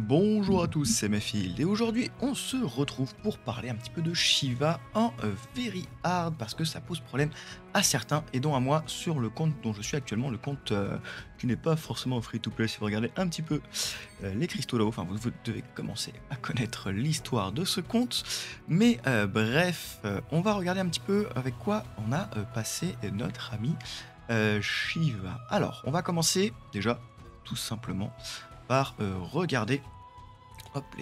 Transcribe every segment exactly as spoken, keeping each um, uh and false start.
Bonjour à tous, c'est Mephild et aujourd'hui on se retrouve pour parler un petit peu de Shiva en euh, Very Hard parce que ça pose problème à certains et dont à moi sur le compte dont je suis actuellement, le compte euh, qui n'est pas forcément free to play si vous regardez un petit peu euh, les cristaux là-haut, enfin vous, vous devez commencer à connaître l'histoire de ce compte, mais euh, bref, euh, on va regarder un petit peu avec quoi on a euh, passé notre ami euh, Shiva. Alors, on va commencer déjà tout simplement par euh, regarder hop les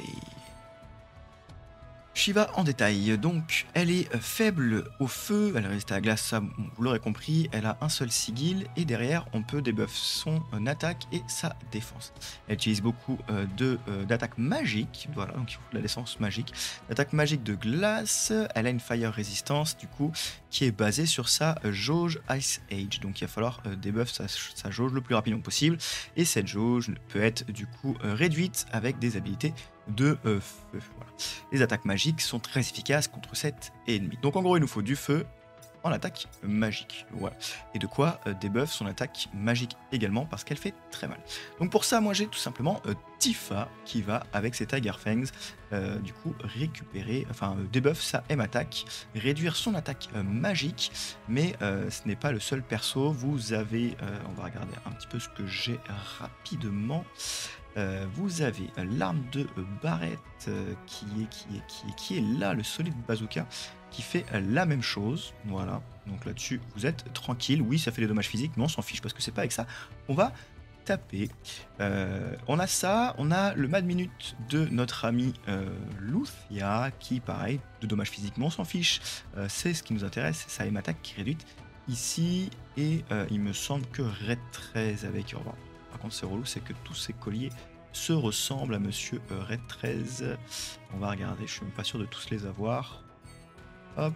Shiva en détail. Donc, elle est euh, faible au feu, elle résiste à la glace, ça, bon, vous l'aurez compris, elle a un seul sigil, et derrière, on peut débuff son euh, attaque et sa défense. Elle utilise beaucoup euh, de, euh, d'attaques magiques, voilà, donc il faut de la défense magique. L'attaque magique de glace, elle a une fire résistance, du coup, qui est basée sur sa euh, jauge Ice Age. Donc, il va falloir euh, débuff sa, sa jauge le plus rapidement possible, et cette jauge peut être, du coup, euh, réduite avec des habilités de euh, feu. Voilà. Les attaques magiques sont très efficaces contre cet ennemi. Donc en gros, il nous faut du feu en attaque magique. Voilà. Et de quoi euh, débuff son attaque magique également parce qu'elle fait très mal. Donc pour ça, moi j'ai tout simplement euh, Tifa qui va avec ses Tiger Fangs euh, du coup récupérer, enfin euh, débuff sa M attaque, réduire son attaque euh, magique, mais euh, ce n'est pas le seul perso. Vous avez, euh, on va regarder un petit peu ce que j'ai rapidement. Euh, vous avez euh, l'arme de euh, Barrett euh, qui, est, qui, est, qui, est, qui est là, le solide bazooka, qui fait euh, la même chose. Voilà, donc là-dessus, vous êtes tranquille. Oui, ça fait des dommages physiques, mais on s'en fiche parce que c'est pas avec ça qu'on va taper. Euh, on a ça, on a le Mad Minute de notre ami euh, Luthia, qui, pareil, de dommages physiques, mais on s'en fiche. Euh, c'est ce qui nous intéresse, ça une attaque qui est réduite ici, et euh, il me semble que Red treize avec... Au revoir. Par contre, c'est relou, c'est que tous ces colliers se ressemblent à Monsieur euh, Red treize. On va regarder, je suis même pas sûr de tous les avoir. Hop.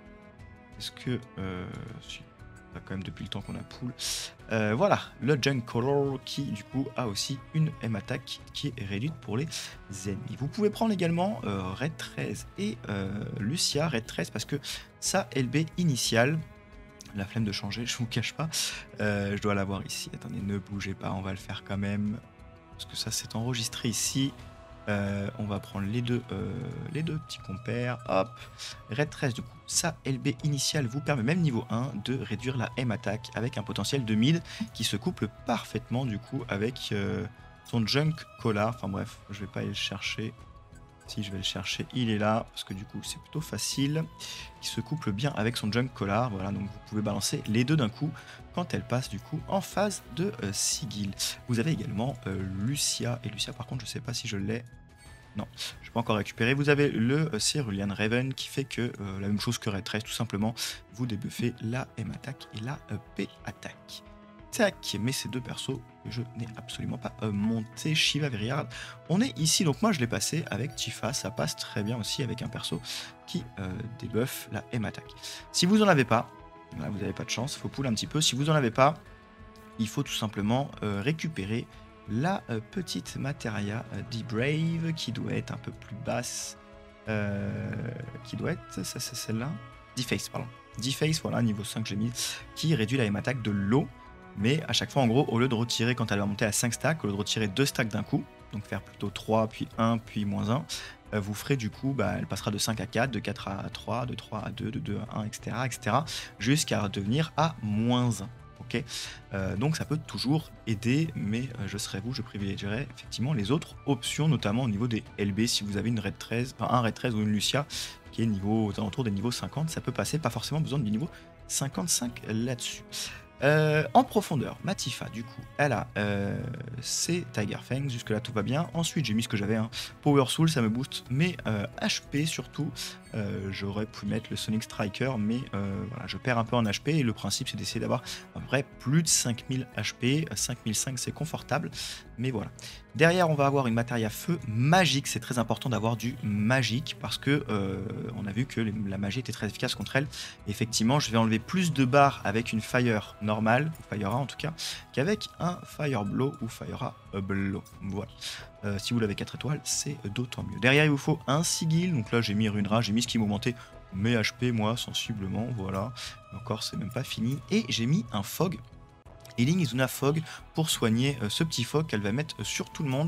Est-ce que... Euh, si, quand même depuis le temps qu'on a pool. Euh, voilà, le Junk Color qui du coup a aussi une M attaque qui est réduite pour les ennemis. Vous pouvez prendre également euh, Red treize et euh, Lucia Red treize parce que sa L B initiale, la flemme de changer, je vous cache pas. Euh, je dois l'avoir ici. Attendez, ne bougez pas, on va le faire quand même. Parce que ça, c'est enregistré ici. Euh, on va prendre les deux, euh, les deux petits compères. Hop. Red treize, du coup, ça, L B initiale vous permet, même niveau un, de réduire la M attaque avec un potentiel de mid qui se couple parfaitement, du coup, avec euh, son Junk Collar. Enfin bref, je vais pas aller le chercher. Si je vais le chercher, il est là, parce que du coup c'est plutôt facile. Il se couple bien avec son Junk Collar, voilà, donc vous pouvez balancer les deux d'un coup quand elle passe du coup en phase de euh, sigil. Vous avez également euh, Lucia, et Lucia par contre je sais pas si je l'ai. Non, je peux pas encore récupérer. Vous avez le euh, Cerulean Raven qui fait que euh, la même chose que Red treize, tout simplement, vous débuffez la M attaque et la euh, P attaque. Tac, mais ces deux persos, je n'ai absolument pas euh, monté. Shiva Very Hard, on est ici, donc moi je l'ai passé avec Tifa, ça passe très bien aussi avec un perso qui euh, débuffe la M attaque. Si vous en avez pas, là vous n'avez pas de chance, il faut pull un petit peu. Si vous en avez pas, il faut tout simplement euh, récupérer la euh, petite Materia euh, D-Brave qui doit être un peu plus basse, euh, qui doit être, ça c'est celle-là, Deface, pardon. Deface, voilà, niveau cinq j'ai mis, qui réduit la M attaque de l'eau. Mais à chaque fois, en gros, au lieu de retirer quand elle va monter à cinq stacks, au lieu de retirer deux stacks d'un coup, donc faire plutôt trois, puis un, puis moins un, euh, vous ferez du coup, bah, elle passera de cinq à quatre, de quatre à trois, de trois à deux, de deux à un, et cetera, et cetera, jusqu'à devenir à moins un. Okay, euh, donc ça peut toujours aider, mais euh, je serais vous, je privilégierais effectivement les autres options, notamment au niveau des L B. Si vous avez une Red treize, enfin un Red treize ou une Lucia qui est niveau, aux alentours des niveaux cinquante, ça peut passer, pas forcément besoin du niveau cinquante-cinq là-dessus. Euh, en profondeur, ma Tifa, du coup, elle a euh, ses Tiger Fangs, jusque-là tout va bien. Ensuite, j'ai mis ce que j'avais, hein. Power Soul, ça me booste mes euh, H P surtout. Euh, J'aurais pu mettre le Sonic Striker, mais euh, voilà, je perds un peu en H P et le principe c'est d'essayer d'avoir à peu près plus de cinq mille H P. cinq mille cinq c'est confortable, mais voilà. Derrière, on va avoir une Materia Feu magique. C'est très important d'avoir du magique parce que euh, on a vu que les, la magie était très efficace contre elle. Effectivement, je vais enlever plus de barres avec une Fire normale, ou Fire A en tout cas, qu'avec un Fire Blow ou Fire A Blow. Voilà. Euh, si vous l'avez quatre étoiles, c'est d'autant mieux. Derrière, il vous faut un sigil. Donc là, j'ai mis Runera, j'ai mis ce qui m'augmentait mes H P, moi, sensiblement. Voilà. Encore, c'est même pas fini. Et j'ai mis un Fog. Healing Izuna Fog pour soigner euh, ce petit fog qu'elle va mettre sur tout le monde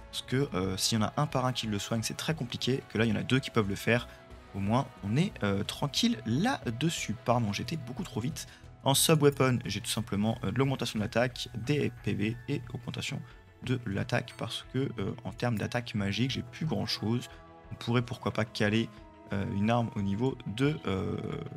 parce que euh, s'il y en a un par un qui le soigne, c'est très compliqué, que là, il y en a deux qui peuvent le faire. Au moins, on est euh, tranquille là-dessus. Pardon, j'étais beaucoup trop vite. En sub-weapon, j'ai tout simplement euh, de l'augmentation de l'attaque, des P V et augmentation de l'attaque, parce que euh, en termes d'attaque magique, j'ai plus grand-chose. On pourrait pourquoi pas caler euh, une arme au niveau de... Euh,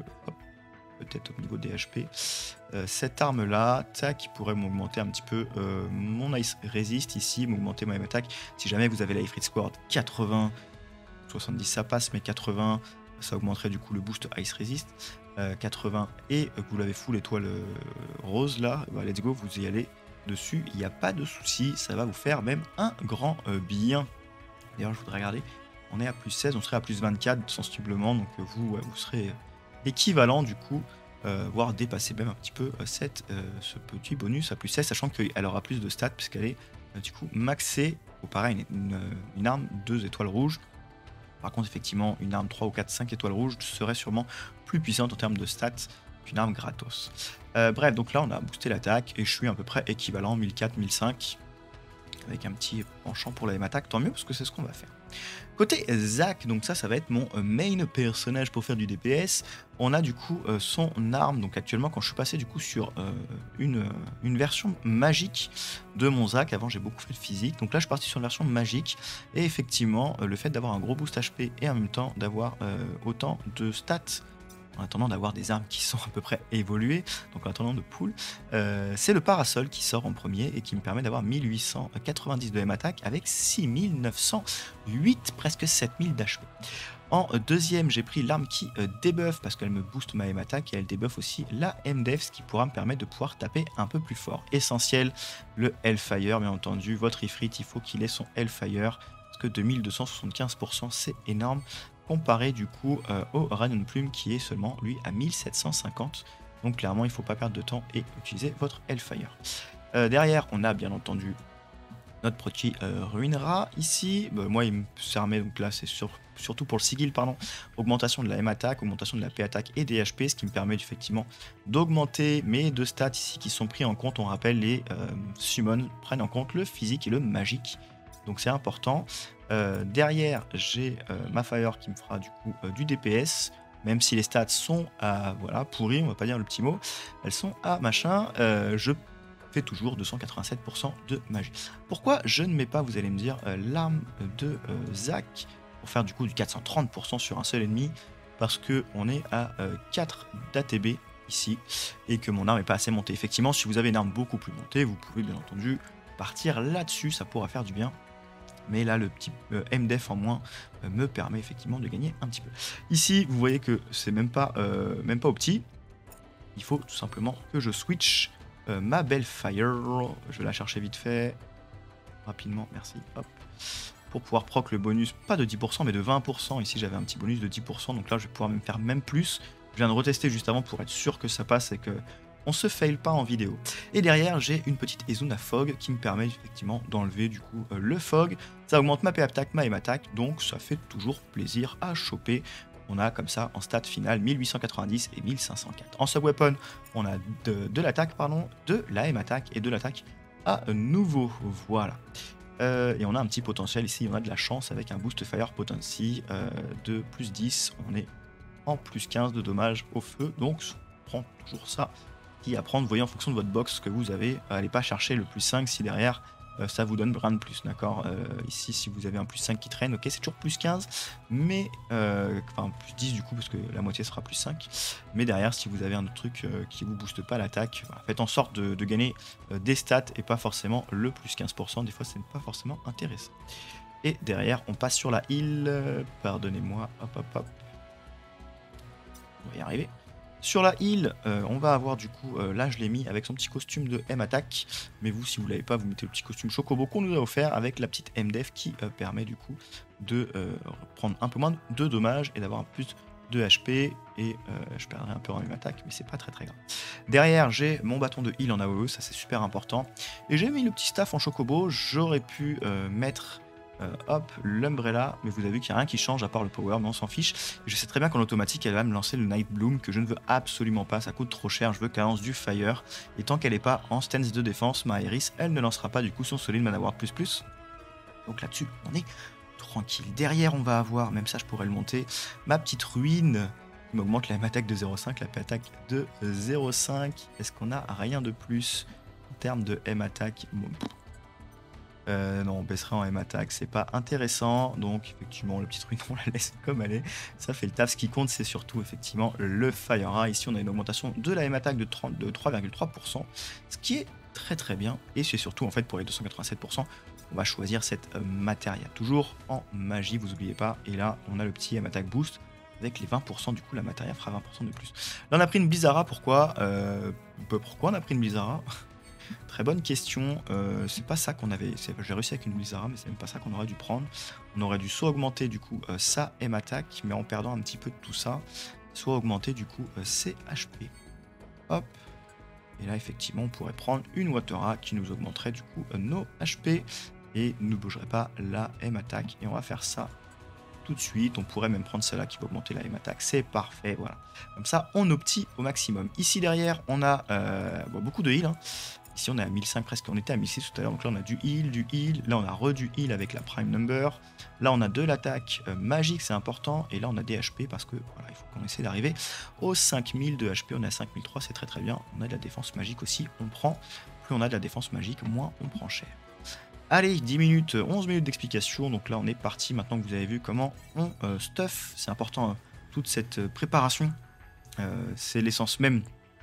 peut-être au niveau des H P. Euh, cette arme-là, tac, pourrait m'augmenter un petit peu euh, mon Ice Resist ici, m'augmenter ma attaque. Si jamais vous avez la Ifrit Squad quatre-vingts, soixante-dix ça passe, mais quatre-vingts, ça augmenterait du coup le boost Ice Resist. Euh, quatre-vingts et que vous l'avez full étoile euh, rose là, bah, let's go, vous y allez dessus, il n'y a pas de souci, ça va vous faire même un grand euh, bien. D'ailleurs, je voudrais regarder, on est à plus seize, on serait à plus vingt-quatre sensiblement, donc euh, vous, ouais, vous serez équivalent du coup, euh, voire dépasser même un petit peu euh, cette, euh, ce petit bonus à plus seize, sachant qu'elle aura plus de stats puisqu'elle est euh, du coup maxée, ou pareil, une, une, une arme deux étoiles rouges. Par contre, effectivement, une arme trois ou quatre, cinq étoiles rouges serait sûrement plus puissante en termes de stats qu'une arme gratos. Euh, bref, donc là, on a boosté l'attaque et je suis à peu près équivalent mille quatre, mille cinq avec un petit penchant pour la M attaque, tant mieux parce que c'est ce qu'on va faire. Côté Zac, donc ça, ça va être mon main personnage pour faire du D P S. On a du coup euh, son arme, donc actuellement quand je suis passé du coup sur euh, une, euh, une version magique de mon Zac, avant j'ai beaucoup fait le physique, donc là je suis parti sur une version magique, et effectivement euh, le fait d'avoir un gros boost H P et en même temps d'avoir euh, autant de stats, en attendant d'avoir des armes qui sont à peu près évoluées, donc en attendant de pool, euh, c'est le parasol qui sort en premier et qui me permet d'avoir mille huit cent quatre-vingt-dix de M attaque avec six mille neuf cent huit, presque sept mille d'H P. En deuxième, j'ai pris l'arme qui euh, débuff parce qu'elle me booste ma M attaque et elle débuff aussi la M def, ce qui pourra me permettre de pouvoir taper un peu plus fort. Essentiel, le Hellfire, bien entendu, votre Ifrit, il faut qu'il ait son Hellfire, parce que deux mille deux cent soixante-quinze pour cent, c'est énorme, comparé du coup euh, au Radiant Plume qui est seulement lui à mille sept cent cinquante. Donc clairement il ne faut pas perdre de temps et utiliser votre Hellfire. Euh, derrière on a bien entendu notre petit euh, Ruinera ici. Bah, moi il me servait, donc là c'est sur, surtout pour le sigil, pardon. Augmentation de la M attaque, augmentation de la P attaque et des H P, ce qui me permet effectivement d'augmenter mes deux stats ici qui sont pris en compte. On rappelle, les euh, summons prennent en compte le physique et le magique. Donc c'est important. Euh, derrière, j'ai euh, ma Fire qui me fera du coup euh, du D P S, même si les stats sont à voilà, pourri, on va pas dire le petit mot, elles sont à machin, euh, je fais toujours deux cent quatre-vingt-sept pour cent de magie. Pourquoi je ne mets pas, vous allez me dire, euh, l'arme de euh, Zac pour faire du coup du quatre cent trente pour cent sur un seul ennemi, parce que on est à euh, quatre d'A T B ici, et que mon arme n'est pas assez montée. Effectivement, si vous avez une arme beaucoup plus montée, vous pouvez bien entendu partir là-dessus, ça pourra faire du bien. Mais là, le petit euh, M def en moins euh, me permet effectivement de gagner un petit peu. Ici, vous voyez que c'est même pas, euh, même pas au petit. Il faut tout simplement que je switch euh, ma belle Fire. Je vais la chercher vite fait. Rapidement, merci. Hop. Pour pouvoir proc le bonus, pas de dix pour cent, mais de vingt pour cent. Ici, j'avais un petit bonus de dix pour cent. Donc là, je vais pouvoir même faire même plus. Je viens de retester juste avant pour être sûr que ça passe et que on se fail pas en vidéo. Et derrière, j'ai une petite Izuna Fog qui me permet effectivement d'enlever du coup euh, le Fog. Ça augmente ma P attaque, ma M attaque, donc ça fait toujours plaisir à choper. On a comme ça en stat final mille huit cent quatre-vingt-dix et mille cinq cent quatre. En sub-weapon, on a de, de l'attaque, pardon, de la M attaque et de l'attaque à nouveau. Voilà. Euh, et on a un petit potentiel ici, on a de la chance avec un boost fire potency euh, de plus dix. On est en plus quinze de dommages au feu, donc on prend toujours ça à prendre, vous voyez en fonction de votre box que vous avez, allez pas chercher le plus cinq si derrière euh, ça vous donne rien de plus, d'accord. euh, ici si vous avez un plus cinq qui traîne, ok c'est toujours plus quinze, mais euh, enfin plus dix du coup parce que la moitié sera plus cinq, mais derrière si vous avez un autre truc euh, qui vous booste pas l'attaque, voilà, faites en sorte de, de gagner euh, des stats et pas forcément le plus quinze pour cent, des fois c'est pas forcément intéressant. Et derrière on passe sur la heal, euh, pardonnez-moi, hop hop hop, on va y arriver. Sur la heal, euh, on va avoir du coup, euh, là je l'ai mis avec son petit costume de M attaque, mais vous si vous l'avez pas, vous mettez le petit costume Chocobo qu'on nous a offert avec la petite M def qui euh, permet du coup de euh, prendre un peu moins de dommages et d'avoir un plus de H P, et euh, je perdrai un peu en M attaque, mais c'est pas très très grave. Derrière j'ai mon bâton de heal en A O E, ça c'est super important, et j'ai mis le petit staff en Chocobo. J'aurais pu euh, mettre Euh, hop, l'Umbrella, mais vous avez vu qu'il n'y a rien qui change à part le power, mais on s'en fiche. Je sais très bien qu'en automatique, elle va me lancer le Night Bloom, que je ne veux absolument pas, ça coûte trop cher, je veux qu'elle lance du Fire, et tant qu'elle n'est pas en stance de défense, ma Iris, elle ne lancera pas du coup son solide Mana Ward plus plus. Donc là-dessus, on est tranquille. Derrière, on va avoir, même ça je pourrais le monter, ma petite ruine qui m'augmente la M attaque de zéro virgule cinq, la P attaque de zéro virgule cinq. Est-ce qu'on a rien de plus en termes de M attaque? Bon, euh, non, on baisserait en M attaque, c'est pas intéressant. Donc effectivement, le petit ruine, on la laisse comme elle est. Ça fait le taf. Ce qui compte, c'est surtout effectivement le Fire. Ici, on a une augmentation de la M attaque de, de trois virgule trois pour cent, ce qui est très très bien. Et c'est surtout en fait pour les deux cent quatre-vingt-sept pour cent, on va choisir cette euh, matériel. Toujours en magie, vous oubliez pas. Et là, on a le petit M attaque boost avec les vingt pour cent. Du coup, la matériel fera vingt pour cent de plus. Là, on a pris une Blizzara. Pourquoi euh, Pourquoi on a pris une Blizzara? Très bonne question. Euh, c'est pas ça qu'on avait. J'ai réussi avec une Blizzara, mais c'est même pas ça qu'on aurait dû prendre. On aurait dû soit augmenter du coup euh, sa M attaque, mais en perdant un petit peu de tout ça, soit augmenter du coup euh, ses H P. Hop. Et là, effectivement, on pourrait prendre une Watera qui nous augmenterait du coup euh, nos H P et ne bougerait pas la M attaque. Et on va faire ça tout de suite. On pourrait même prendre celle-là qui va augmenter la M attaque. C'est parfait, voilà. Comme ça, on optit au maximum. Ici derrière, on a euh, bon, beaucoup de heal. Hein. Ici, on est à mille cinq presque. On était à mille six tout à l'heure. Donc là, on a du heal, du heal. Là, on a re du heal avec la prime number. Là, on a de l'attaque euh, magique, c'est important. Et là, on a des H P parce que voilà, il faut qu'on essaie d'arriver aux cinq mille de H P. On est à cinq mille trois, c'est très très bien. On a de la défense magique aussi. On prend. Plus on a de la défense magique, moins on prend cher. Allez, dix minutes, onze minutes d'explication. Donc là, on est parti. Maintenant que vous avez vu comment on euh, stuff, c'est important, euh, toute cette euh, préparation. Euh, c'est l'essence même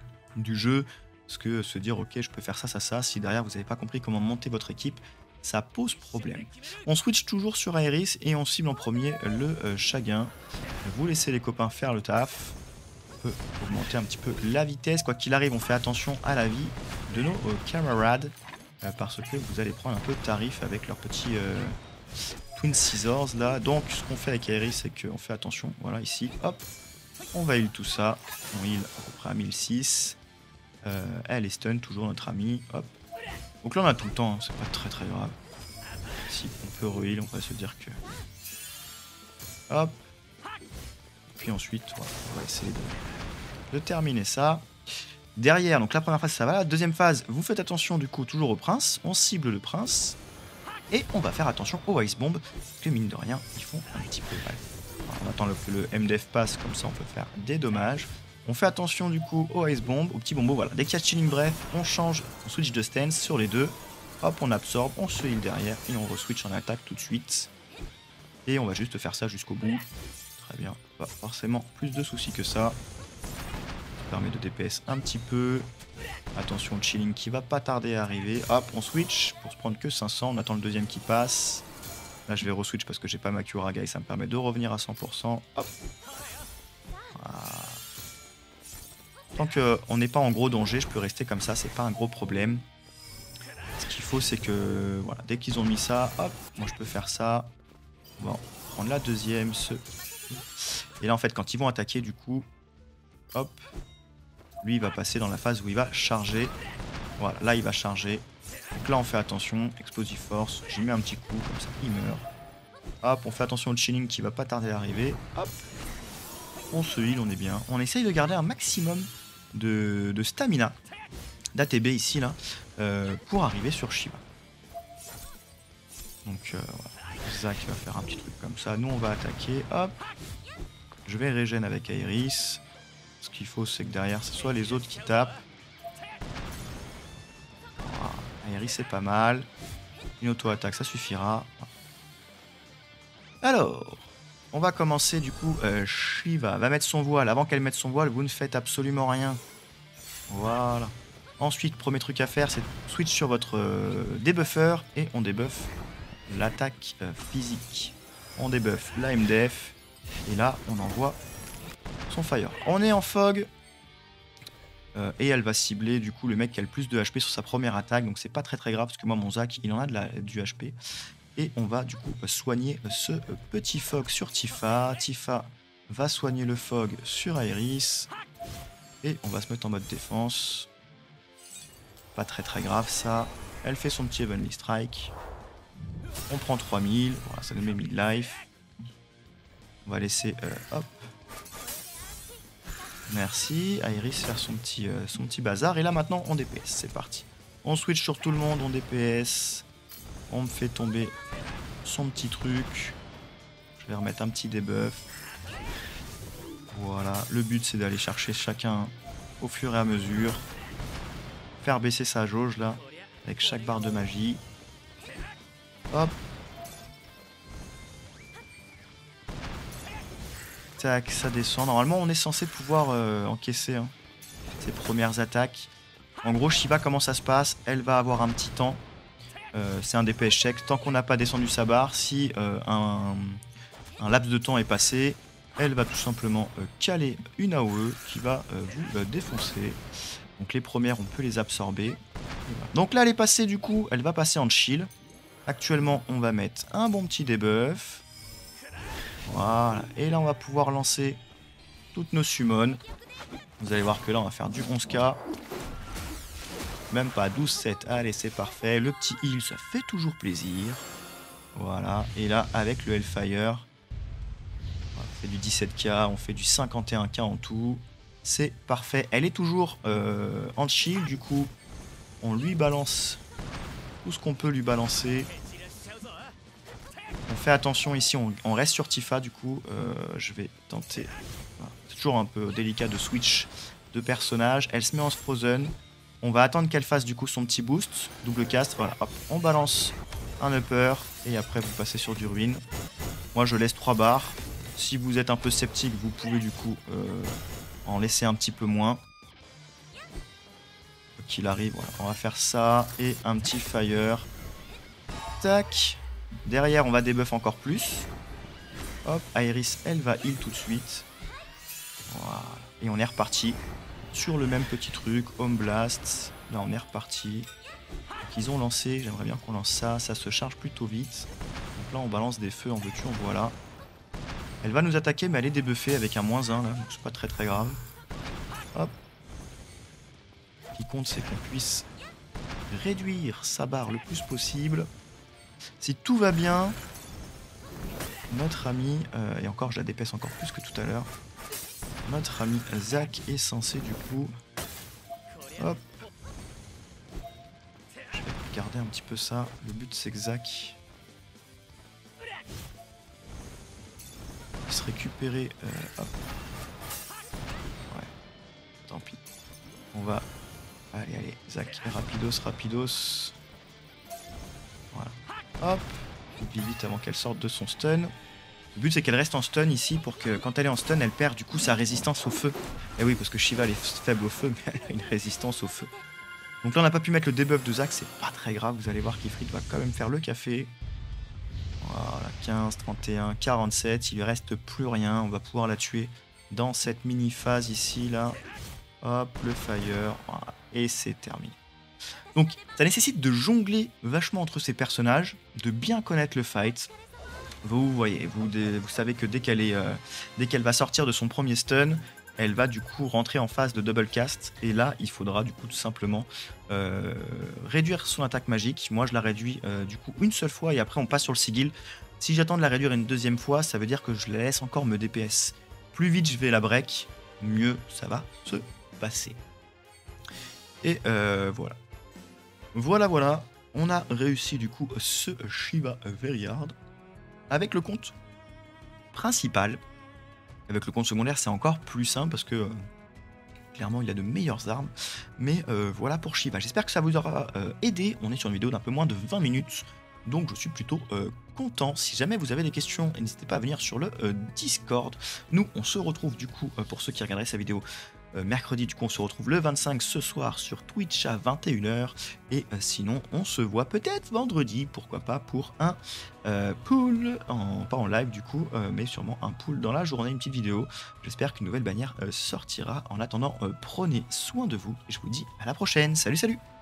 du jeu. Parce que se dire, ok, je peux faire ça, ça, ça. Si derrière, vous n'avez pas compris comment monter votre équipe, ça pose problème. On switch toujours sur Aeris et on cible en premier le euh, Chagrin. Vous laissez les copains faire le taf. On peut augmenter un petit peu la vitesse. Quoi qu'il arrive, on fait attention à la vie de nos euh, camarades. Euh, parce que vous allez prendre un peu de tarif avec leur petit euh, Twin Scissors là. Donc ce qu'on fait avec Aeris, c'est qu'on fait attention. Voilà, ici, hop, on va heal tout ça. On heal à peu près à mille six. Euh, elle est stun, toujours notre amie. Hop. Donc là, on a tout le temps, hein, c'est pas très très grave. Si on peut re-heal, on va se dire que. Hop. Puis ensuite, voilà, on va essayer de, de terminer ça. Derrière, donc la première phase ça va, la deuxième phase, vous faites attention du coup toujours au prince, on cible le prince, et on va faire attention aux Ice Bomb, que mine de rien, ils font un petit peu mal. Alors, on attend le, que le M D F passe, comme ça on peut faire des dommages. On fait attention du coup aux Ice Bomb, aux petits bombos, voilà. Dès qu'il y a Chilling Breath, on change, on switch de stance sur les deux, hop on absorbe, on se heal derrière, et on re-switch en attaque tout de suite. Et on va juste faire ça jusqu'au bout. Très bien, pas forcément plus de soucis que ça. Permet de D P S un petit peu. Attention le chilling qui va pas tarder à arriver. Hop, on switch pour se prendre que cinq cents. On attend le deuxième qui passe. Là, je vais re-switch parce que j'ai pas ma Curaga et ça me permet de revenir à cent pour cent. Hop. Voilà. Tant qu'on n'est pas en gros danger, je peux rester comme ça. C'est pas un gros problème. Ce qu'il faut, c'est que voilà, dès qu'ils ont mis ça, hop, moi je peux faire ça. Bon, prendre la deuxième. Ce... Et là, en fait, quand ils vont attaquer, du coup, hop. Lui, il va passer dans la phase où il va charger. Voilà, là, il va charger. Donc là, on fait attention. Explosive Force. J'y mets un petit coup, comme ça, il meurt. Hop, on fait attention au chilling qui va pas tarder à arriver. Hop. On se heal, on est bien. On essaye de garder un maximum de, de stamina. D'A T B ici, là. Euh, pour arriver sur Shiva. Donc, euh, voilà. Zach va faire un petit truc comme ça. Nous, on va attaquer. Hop. Je vais régène avec Aeris. Ce qu'il faut, c'est que derrière, ce soit les autres qui tapent. Voilà. Aeris, c'est pas mal. Une auto-attaque, ça suffira. Alors, on va commencer du coup. Euh, Shiva va mettre son voile. Avant qu'elle mette son voile, vous ne faites absolument rien. Voilà. Ensuite, premier truc à faire, c'est switch sur votre euh, débuffer et on débuffe l'attaque euh, physique. On débuffe la M D F et là, on envoie son fire. On est en fog euh, et elle va cibler du coup le mec qui a le plus de H P sur sa première attaque, donc c'est pas très très grave parce que moi mon Zac il en a de la, du H P et on va du coup soigner ce petit fog sur Tifa. Tifa va soigner le fog sur Aeris et on va se mettre en mode défense. Pas très très grave ça. Elle fait son petit Heavenly Strike. On prend trois mille, voilà, ça nous met mille life. On va laisser euh, hop. Merci, Aeris faire son petit, euh, son petit bazar. Et là maintenant on D P S, c'est parti. On switch sur tout le monde, on D P S. On me fait tomber son petit truc. Je vais remettre un petit debuff. Voilà, le but c'est d'aller chercher chacun au fur et à mesure. Faire baisser sa jauge là, avec chaque barre de magie. Hop. Tac, ça descend. Normalement on est censé pouvoir euh, encaisser hein, ses premières attaques. En gros, Shiva, comment ça se passe? Elle va avoir un petit temps. Euh, c'est un D P S check. Tant qu'on n'a pas descendu sa barre, si euh, un, un laps de temps est passé, elle va tout simplement euh, caler une A O E qui va euh, vous euh, défoncer. Donc les premières, on peut les absorber. Voilà. Donc là, elle est passée du coup, elle va passer en chill. Actuellement, on va mettre un bon petit debuff. Voilà. Et là, on va pouvoir lancer toutes nos summons. Vous allez voir que là, on va faire du onze K. Même pas douze sept. Allez, c'est parfait. Le petit heal, ça fait toujours plaisir. Voilà. Et là, avec le Hellfire, on fait du dix-sept K, on fait du cinquante et un K en tout. C'est parfait. Elle est toujours euh, en shield, du coup, on lui balance tout ce qu'on peut lui balancer. On fait attention ici, on, on reste sur Tifa, du coup, euh, je vais tenter. Voilà. C'est toujours un peu délicat de switch de personnage. Elle se met en Frozen. On va attendre qu'elle fasse du coup son petit boost. Double cast, voilà, hop, on balance un upper. Et après, vous passez sur du ruine. Moi, je laisse trois barres. Si vous êtes un peu sceptique, vous pouvez du coup euh, en laisser un petit peu moins. Qu'il arrive, voilà. On va faire ça et un petit fire. Tac. Derrière, on va débuff encore plus. Hop, Iris, elle va heal tout de suite. Voilà. Et on est reparti sur le même petit truc, Home Blast. Là, on est reparti. Donc, ils ont lancé, j'aimerais bien qu'on lance ça. Ça se charge plutôt vite. Donc là, on balance des feux en veux-tu, en voilà. Elle va nous attaquer, mais elle est débuffée avec un moins un, là. Donc, c'est pas très très grave. Hop. Ce qui compte, c'est qu'on puisse réduire sa barre le plus possible. Si tout va bien, notre ami, euh, et encore je la dépaisse encore plus que tout à l'heure, notre ami Zac est censé du coup, hop, je vais regarder un petit peu ça, le but c'est que Zac puisse récupérer, euh, hop, ouais, tant pis, on va, allez allez, Zac, rapidos, rapidos, voilà. Hop, oublie vite avant qu'elle sorte de son stun. Le but c'est qu'elle reste en stun ici pour que quand elle est en stun, elle perd du coup sa résistance au feu. Et oui, parce que Shiva elle est faible au feu, mais elle a une résistance au feu. Donc là on n'a pas pu mettre le debuff de Zac, c'est pas très grave, vous allez voir qu'Ifrit va quand même faire le café. Voilà, quinze, trente et un, quarante-sept, il lui reste plus rien, on va pouvoir la tuer dans cette mini phase ici là. Hop, le fire, voilà, et c'est terminé. Donc ça nécessite de jongler vachement entre ces personnages, de bien connaître le fight. Vous voyez, vous, vous savez que dès qu'elle est, euh, dès qu'elle va sortir de son premier stun, elle va du coup rentrer en phase de double cast. Et là, il faudra du coup tout simplement euh, réduire son attaque magique. Moi, je la réduis euh, du coup une seule fois et après on passe sur le sigil. Si j'attends de la réduire une deuxième fois, ça veut dire que je la laisse encore me D P S. Plus vite je vais la break, mieux ça va se passer. Et euh, voilà. Voilà, voilà, on a réussi du coup ce Shiva Veryard avec le compte principal. Avec le compte secondaire, c'est encore plus simple parce que euh, clairement, il a de meilleures armes. Mais euh, voilà pour Shiva. J'espère que ça vous aura euh, aidé. On est sur une vidéo d'un peu moins de vingt minutes. Donc je suis plutôt euh, content. Si jamais vous avez des questions, n'hésitez pas à venir sur le euh, Discord. Nous, on se retrouve du coup, euh, pour ceux qui regarderaient cette vidéo, Euh, mercredi, du coup, on se retrouve le vingt-cinq ce soir sur Twitch à vingt et une heures. Et euh, sinon, on se voit peut-être vendredi, pourquoi pas, pour un euh, pool, en, pas en live du coup, euh, mais sûrement un pool dans la journée, une petite vidéo. J'espère qu'une nouvelle bannière euh, sortira. En attendant, euh, prenez soin de vous et je vous dis à la prochaine. Salut, salut!